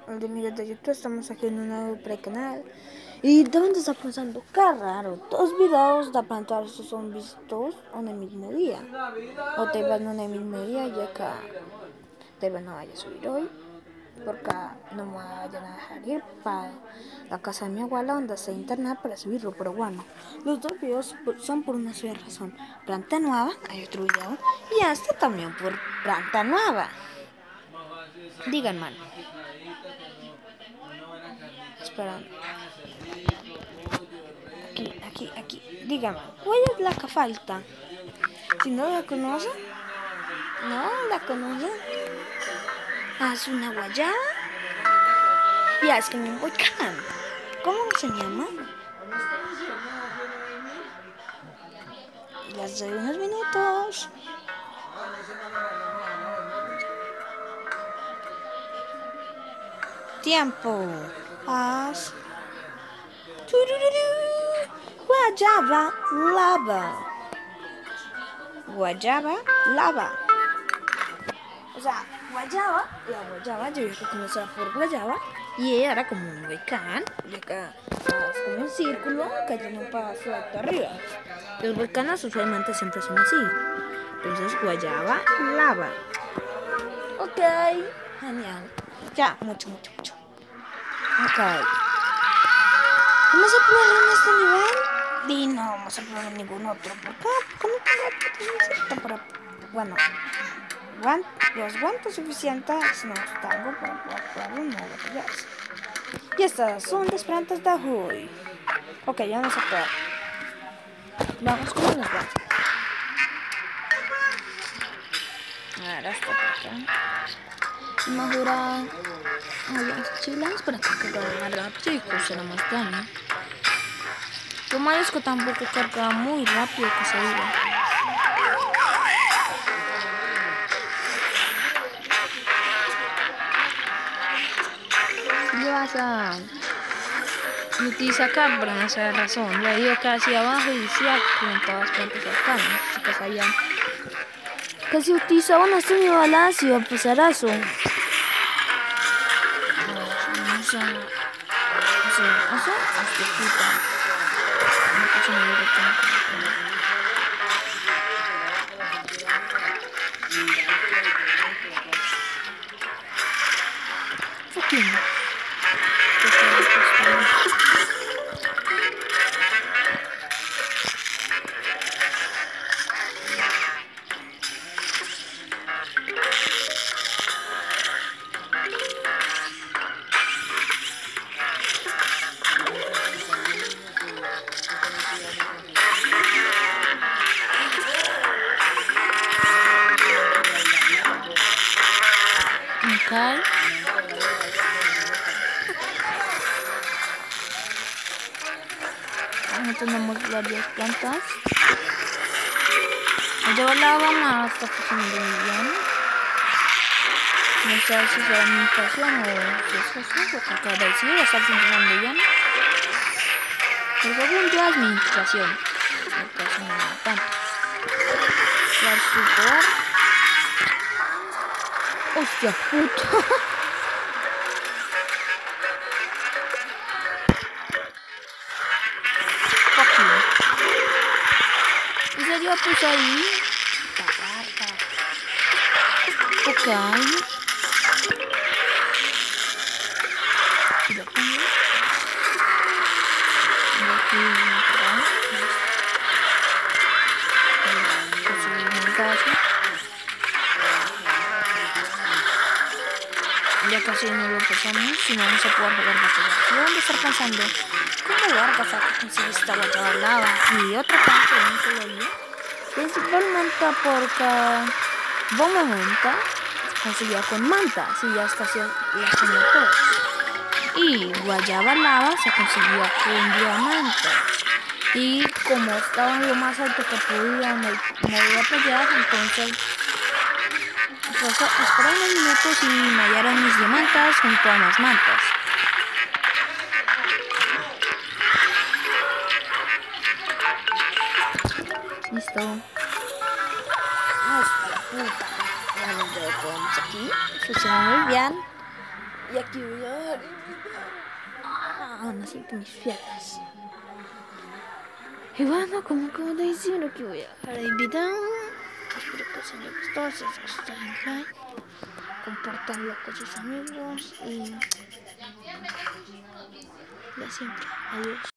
de amigos de YouTube, estamos aquí en un nuevo pre-canal. Y deben estar pensando, qué raro, dos videos de plantar estos son vistos en el mismo día. O te van en el mismo día, ya que te van a vaya a subir hoy. Porque no me vayan a dejar ir para la casa de mi abuela donde está internet para subirlo. Pero bueno, los dos videos son por una sola razón. Planta nueva, hay otro video. Y este también por planta nueva. Digan, man. Espera. Aquí. Dígame, ¿cuál es la que falta? Si no la conoce, no la conoce. ¿Es una guayaba? Ya, es que me voy can. ¿Cómo se llama? Les doy unos minutos. Tiempo. Haz. Guayaba lava. Guayaba lava. O sea, guayaba, la guayaba, yo dije que comenzaba por guayaba y ella era como un volcán, y acá es como un círculo cayendo un paso hasta arriba. Los volcanes usualmente siempre son así. Entonces, guayaba lava. Ok, genial. Ya, mucho. Ok. ¿Vamos a probar en este nivel? Y no vamos a probar en ningún otro. ¿Por qué? Porque no tengo para... Bueno, los guantes suficientes no tengo para probar un nuevo materiales. Y estas son las plantas de hoy. Ok, ya vamos a probar. Vamos con los guantes. Ahora está por acá. Madura. Chilas para que cargar chicos, será más daño. Lo malo es que tampoco carga muy rápido que se diga. Si le vas a utilizar acá por esa razón, le dio acá hacia abajo y decía que en todas las plantas cercanas, chicas allá. Que si utilizaban este mi balance iba a pasar eso. Okay. Ahora tenemos varias plantas. Lleva la banana hasta funcionando muy bien. No sé si será mi impresión o si es eso, porque acaba de decir está funcionando bien. El segundo es mi impresión. No es una tanto. Ya super. Hostia puta. ¿En serio puse ahí? Ok. Y lo pongo. Y aquí ya casi no lo pasamos, si no vamos a poder jugar batallas. Y vamos a estar pensando, ¿cómo vergas a conseguir esta guayaba lava? Y otra parte de un solo día. Principalmente porque Bomomenta conseguía con manta, si ya está las tenía todas. Y guayaba lava se conseguía con diamantes. Y como estaban lo más alto que podían mover a pelear, entonces esperaron unos minutos y me hallaron mis diamantes junto a las mantas. Listo. Hostia puta. Ya nos dejamos aquí. Funciona muy bien. Y aquí voy a dar el video. No siento mis piernas. Y bueno, como acabo de decir, aquí voy a dejar el video. Espero que os haya gustado. Si os gustó, den like, compartanlo con sus amigos y de siempre. Adiós.